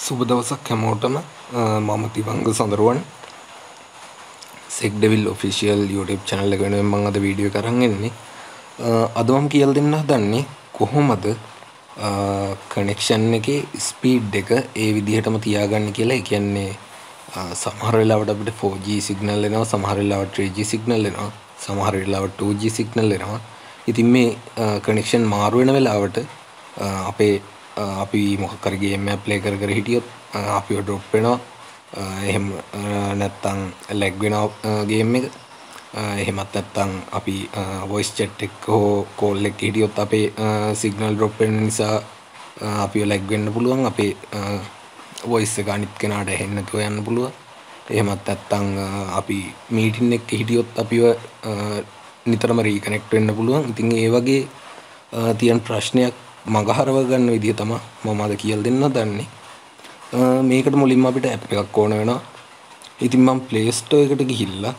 සුබ දවසක් හැමෝටම මම තිවංග සඳරුවන් සෙක්ඩෙවිල් ඔෆිෂියල් YouTube channel එක වෙනුවෙන් මම අද වීඩියෝ එක අරන් එන්නේ. අද මම කියලා දෙන්න හදන්නේ කොහොමද කනෙක්ෂන් එකේ ස්පීඩ් එක ඒ විදිහටම තියාගන්න කියලා. ඒ කියන්නේ සමහර වෙලාවට අපිට 4G සිග්නල් එනවා, සමහර වෙලාවට 3G සිග්නල් එනවා, සමහර වෙලාවට 2G සිග්නල් එනවා. ඉතින් මේ කනෙක්ෂන් මාරු වෙන වෙලාවට අපේ අපි මොකක් හරි ගේම් එකක් ප්ලේ කර කර හිටියොත් අපිව ඩ්‍රොප් වෙනවා. එහෙම නැත්නම් ලැග් වෙනවා ගේම් එක. එහෙමත් නැත්නම් අපි වොයිස් chat එක හෝ කෝල් එකක හිටියොත් අපේ සිග්නල් ඩ්‍රොප් වෙන නිසා අපිව ලැග් වෙන්න පුළුවන්. අපේ වොයිස් එක අනිත් කෙනාට ඇහෙන්නේ නැතුව යන්න පුළුවන්. එහෙමත් නැත්නම් අපි මීටින් එකක හිටියොත් අපිව නිතරම රීකනෙක්ට් වෙන්න පුළුවන්. ඉතින් ඒ වගේ තියෙන ප්‍රශ්නයක් මගහරව ගන්න විදිය තමයි මම අද කියලා දෙන්න හදන්නේ. මේකට මුලින්ම අපිට ඇප් එකක් ඕන වෙනවා. ඉතින් මම Play Store එකට ගිහිල්ලා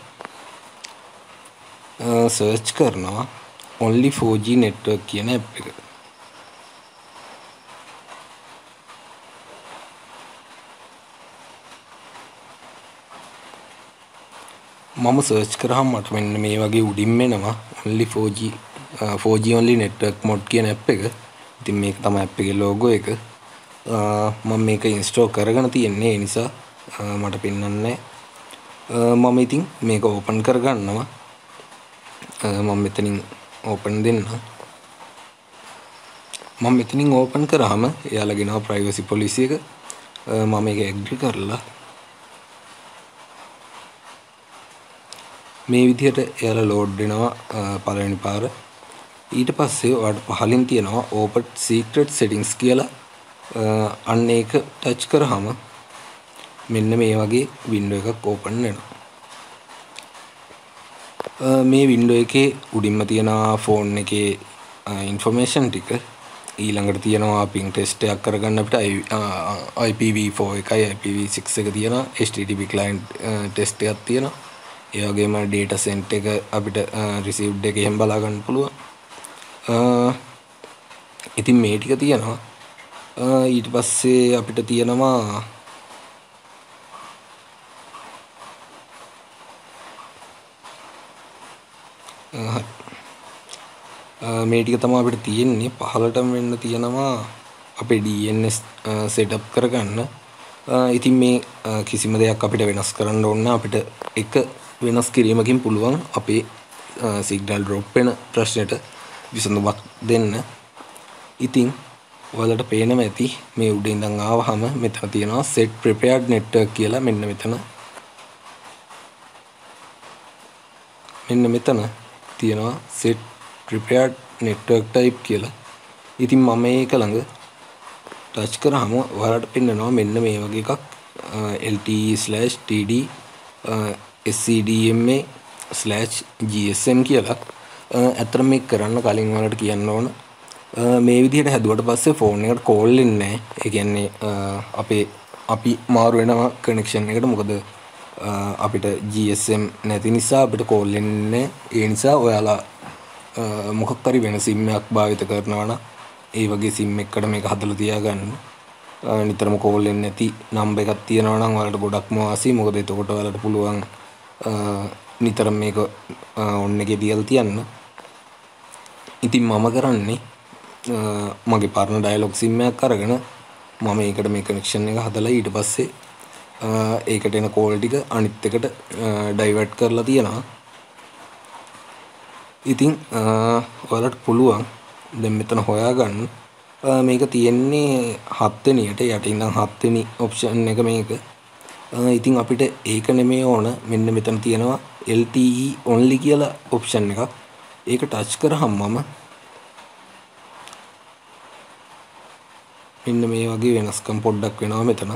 සර්ච් කරනවා only 4G network කියන ඇප් එක. මම සර්ච් කරාම මට මෙන්න මේ වගේ උඩින් එනවා only 4G only network mode කියන ඇප් එක. ඉතින් මේක තමයි ඇප් එකේ ලෝගෝ එක. මම මේක ඉන්ස්ටෝල් කරගෙන තියෙන්නේ. ඒ නිසා මට පෙන්වන්නේ මම ඉතින් මේක ඕපන් කරගන්නවා. මම මෙතනින් ඕපන් දෙන්න. මම මෙතනින් ඕපන් කරාම එයාලා ගෙනවා ප්‍රයිවසි පොලිසි එක. මම මේක ඇග්‍රී කරලා මේ විදිහට එයාලා ලෝඩ් වෙනවා පළවෙනි පාර. ඊට පස්සේ ඔයාලට පහලින් තියෙනවා open secret settings කියලා. අන්න ඒක ටච් කරාම මෙන්න මේ වගේ වින්ඩෝ එකක් ඕපන් වෙනවා. මේ වින්ඩෝ එකේ උඩින්ම තියෙනවා ෆෝන් එකේ ඉන්ෆර්මේෂන් ටික. ඊළඟට තියෙනවා පින් ටෙස්ට් එකක් කරගන්න අපිට IPv4 එකයි IPv6 එක තියෙනවා. HTTP client ටෙස්ට් එකක් තියෙනවා. ඒ වගේම data center එක අපිට received එක එහෙම බලා ගන්න පුළුවන්. ඉතින් මේ ටික තියෙනවා. ඊට පස්සේ අපිට තියෙනවා මේ ටික තමයි අපිට තියෙන්නේ. පහලටම වෙන්න තියෙනවා අපේ DNS setup කරගන්න. ඉතින් මේ කිසිම දෙයක් අපිට වෙනස් කරන්න ඕන නැහැ. අපිට එක වෙනස් කිරීමකින් පුළුවන් අපේ සිග්නල් ඩ්‍රොප් වෙන ප්‍රශ්නෙට විසඳුමක් දෙන්න. ඉතින් ඔයාලට පේනවා ඇති මේ උඩ ඉඳන් ආවහම මෙතන තියෙනවා set prepared network කියලා. මෙන්න මෙතන තියෙනවා set prepared network type කියලා. ඉතින් මම මේක ළඟ ටච් කරාම ඔයාලට පෙන්නනවා මෙන්න මේ වගේ එකක් LTE/TD SCDMA/GSM කියලා. ඇත්තට මේක කරන්න කලින් ඔයාලට කියන්න ඕන මේ විදිහට හැදුවට පස්සේ ෆෝන් එකට කෝල් එන්නේ නැහැ. ඒ කියන්නේ අපි මාරු වෙනවා කනෙක්ෂන් එකට. මොකද අපිට GSM නැති නිසා අපිට කෝල් එන්නේ. ඒ නිසා ඔයාලා මොකක් හරි වෙන SIM එකක් භාවිත කරනවා නම් ඒ වගේ SIM එකකට මේක හදලා තියාගන්න. නිතරම කෝල් එන්නේ නැති නම්බර් එකක් තියෙනවා නම් ඔයාලට ගොඩක්ම වාසි. මොකද එතකොට ඔයාලට පුළුවන් නිතරම මේක ඔන් එකේ තියලා තියන්න. ඉතින් මම කරන්නේ මගේ පරණ ඩයලොග් SIM එකක් අරගෙන මම ඒකට මේ කනෙක්ෂන් එක හදලා ඊට පස්සේ ඒකට එන කෝල් ටික අනිත් එකට ඩයිවර්ට් කරලා තියනවා. ඉතින් ඔයාලට පුළුවන් දැන් මෙතන හොයාගන්න මේක තියෙන්නේ 7 වෙනියට යට ඉඳන් 7 වෙනි ඔප්ෂන් එක මේක. ඉතින් අපිට ඒක නෙමෙයි ඕන. මෙන්න මෙතන තියෙනවා LTE only කියලා ඔප්ෂන් එකක්. ඒක ටච් කරාම මෙන්න මේ වගේ වෙනස්කම් පොඩ්ඩක් වෙනවා මෙතන.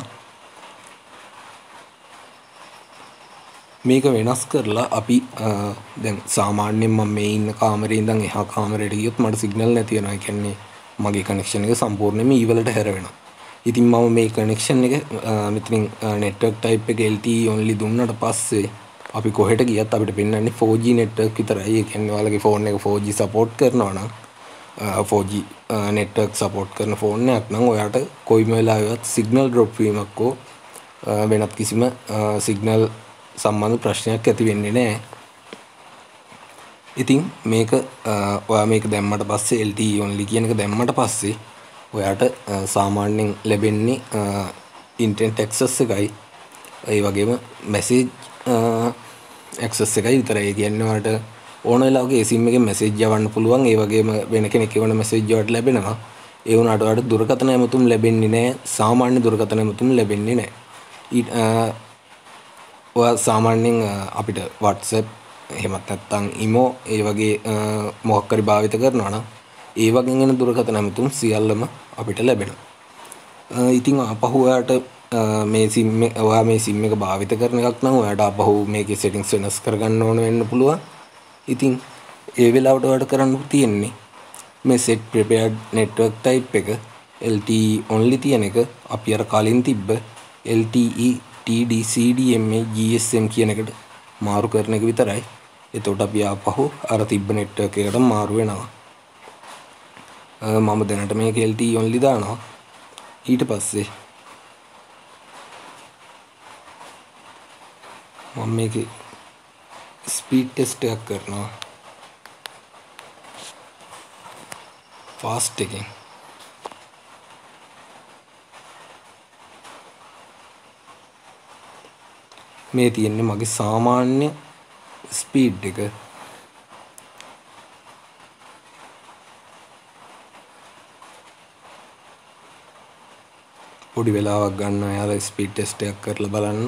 මේක වෙනස් කරලා අපි දැන් සාමාන්‍යයෙන් මම මේ ඉන්න කාමරේ ඉඳන් එහා කාමරේට ගියොත් මට සිග්නල් නැති වෙනවා. ඒ කියන්නේ මගේ කනෙක්ෂන් එක සම්පූර්ණයෙන්ම ඊවලට හැර වෙනවා. ඉතින් මම මේ කනෙක්ෂන් එක මෙතනින් network type එක LTE only දුන්නාට පස්සේ අපි කොහෙට ගියත් අපිට පෙන්වන්නේ 4G network විතරයි. ඒ කියන්නේ ඔයාලගේ ෆෝන් එක 4G support කරනවා නම් 4G network support කරන ෆෝන් එකක් නම් ඔයාට කොයිම වෙලාවෙවත් සිග්නල් ඩ්‍රොප් වීමක් හෝ වෙනත් කිසිම සිග්නල් සම්බන්ධ ප්‍රශ්නයක් ඇති වෙන්නේ නැහැ. ඉතින් මේක ඔයා මේක දැම්මට පස්සේ LTE only කියන එක දැම්මට පස්සේ ඔයාට සාමාන්‍යයෙන් ලැබෙන්නේ ඉන්ටර්නෙට් ඇක්සස් එකයි ඒ වගේම මැසේජ් ඇක්සස් එකයි විතරයි. ඒ කියන්නේ ඔයාට ඕන වෙලාවක ඒ සිම් එකෙන් මැසේජ් යවන්න පුළුවන්. ඒ වගේම වෙන කෙනෙක් එවන මැසේජ් වලට ලැබෙනවා. ඒ වුණාට ඔයාට දුරකථන ඇමතුම් ලැබෙන්නේ නැහැ. සාමාන්‍ය දුරකථන ඇමතුම් ලැබෙන්නේ නැහැ. ඔයා සාමාන්‍යයෙන් අපිට WhatsApp එහෙමත් නැත්නම් imo ඒ වගේ මොකක් හරි භාවිත කරනවා නම් ඒ වගේ එන දුරකථන ඇමතුම් සියල්ලම අපිට ලැබෙනවා. ඉතින් අපහු ඔයාට මේ සිම් එක භාවිත කරන එකක් නම් ඔයාට අපහු මේකේ settings වෙනස් කරගන්න ඕන වෙන්න පුළුවන්. ඉතින් ඒ වෙලාවට ඔයාට කරන්න තියෙන්නේ මේ set prepared network type එක LTE only තියෙන එක අපි අර කලින් තිබ්බ LTE TD-CDMA GSM කියන එකට මාරු කරන එක විතරයි. එතකොට අපි ආපහු අර තිබ්බ network එකට මාරු වෙනවා. මම දැනට මේක LTE only දානවා. ඊට පස්සේ මම මේකේ ස්පීඩ් ටෙස්ට් එකක් කරනවා ෆාස්ට් එකෙන්. මේ තියෙන්නේ මගේ සාමාන්‍ය ස්පීඩ් එක. පොඩි වෙලාවක් ගන්න යාලා ස්පීඩ් ටෙස්ට් එකක් කරලා බලන්න.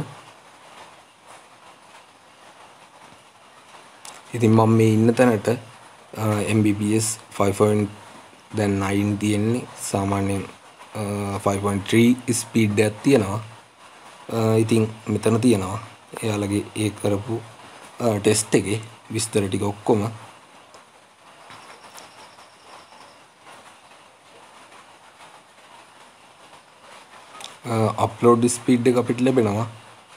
ඉතින් මම මේ ඉන්න තැනට Mbps 5.9 තියෙන්නේ. සාමාන්‍යයෙන් 5.3 ස්පීඩ් එකක් තියෙනවා. ඉතින් මෙතන තියෙනවා එයාලගේ ඒ කරපු ටෙස්ට් එකේ විස්තර ටික ඔක්කොම. අප්ලෝඩ් ස්පීඩ් එක අපිට ලැබෙනවා.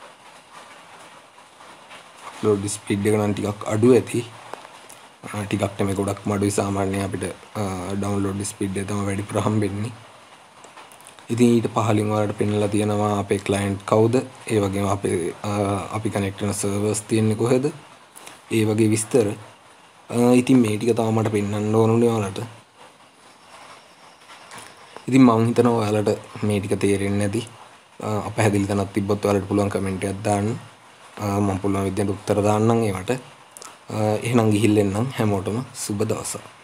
අප්ලෝඩ් ස්පීඩ් එක නම් ටිකක් අඩු ඇති. ටිකක් නෙමෙයි ගොඩක්ම අඩුයි. සාමාන්‍යයෙන් අපිට ඩවුන්ලෝඩ් ස්පීඩ් එක තමයි වැඩිපුර හම්බෙන්නේ. ඉතින් ඊට පහලින් ඔයාලට පෙන්නලා තියෙනවා අපේ ක්ලයන්ට් කවුද, ඒ වගේම අපි කනෙක්ට් වෙන සර්වර්ස් තියෙන්නේ කොහෙද, ඒ වගේ විස්තර. ඉතින් මේ ටික තමයි මට පෙන්වන්න ඕනුනේ ඔයාලට. ඉතින් මම හිතනවා ඔයාලට මේ ටික තේරෙන්නේ නැති අපහැදිලි තැනක් තිබ්බොත් ඔයාලට පුළුවන් කමෙන්ට් එකක් දාන්න. මම පුළුවන් විදිහට උත්තර දාන්නම් ඒවට. එහෙනම් ගිහිල්ලා එන්නම්. හැමෝටම සුබ දවසක්.